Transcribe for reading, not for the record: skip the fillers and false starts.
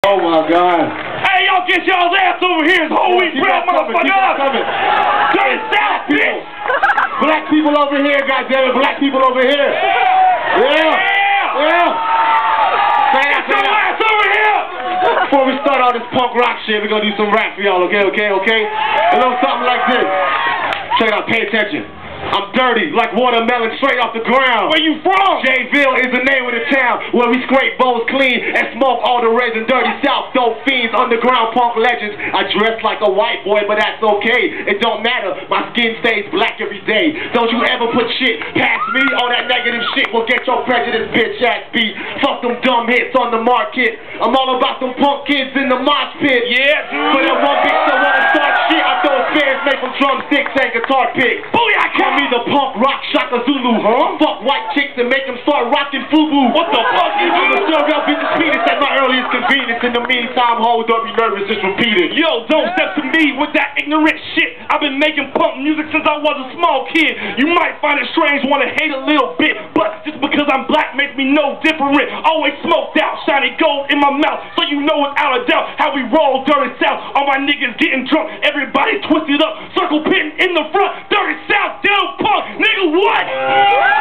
Oh my God. Hey, y'all get y'all's ass over here. It's whole week proud motherfucker. Dirty South, bitch. Black people over here, goddammit. Black people over here. Yeah. Get your ass over here. Before we start all this punk rock shit, we're gonna do some rap for y'all, okay? A little something like this. Check it out, pay attention. I'm dirty, like watermelon straight off the ground. Where you from? Jayville is the name of the town where we scrape bowls clean and smoke all the resin. Dirty South, dope fiends, underground punk legends. I dress like a white boy, but that's okay. It don't matter, my skin stays black every day. Don't you ever put shit past me? All that negative shit will get your prejudice bitch ass beat. Fuck them dumb hits on the market. I'm all about them punk kids in the mosh pit. Yeah, dude. But that one bitch that wanna start shit, I throw spears made from drumsticks and guitar picks. Booyah! Call me the punk rock Shaka Zulu, huh? Fuck white chicks and make them start rocking FUBU. What the fuck you I'm do? gonna serve y'all bitches penis at my earliest convenience. In the meantime, hold up, be nervous, just repeat it. Yo, don't step to me with that ignorant shit. I've been making punk music since I was a small kid. You might find it strange, wanna hate a little bit, but just because I'm black makes me no different. Always smoked out, shiny gold in my mouth, so you know without a doubt how we roll Dirty South. All my niggas getting drunk, everybody twisted up, circle pitting in the front. Dirty South, down punk, nigga, what?